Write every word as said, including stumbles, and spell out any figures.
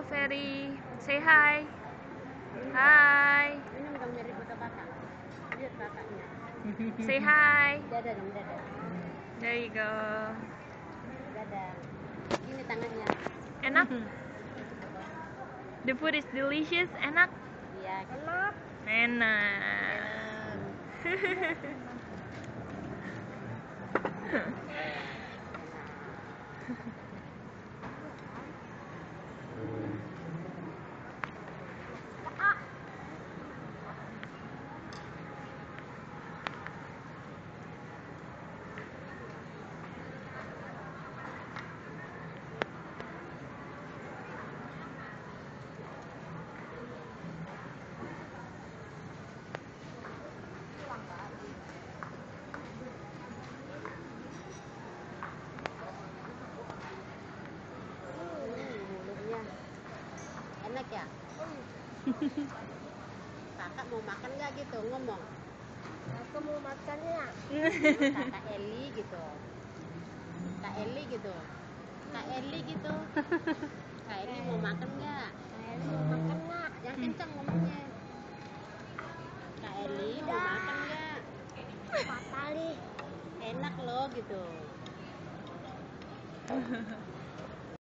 Halo Feri, say hi. Hai. Minum dong dari foto kakak. Lihat kakaknya. Say hi. Dadah dong, dadah. There you go. Dadah. Ini tangannya. Enak? The food is delicious. Enak? Iya. Enak. Enak. Enak ya? Kakak mau makan nggak gitu? Ngomong. Aku mau makan ya. Kakak Eli gitu. Kak Eli gitu. Kak Eli gitu. Kak Eli mau makan nggak? Kak Eli mau makan nggak? Yang kencang ngomongnya. Kak Eli mau makan nggak? Pak Ali. Enak loh gitu.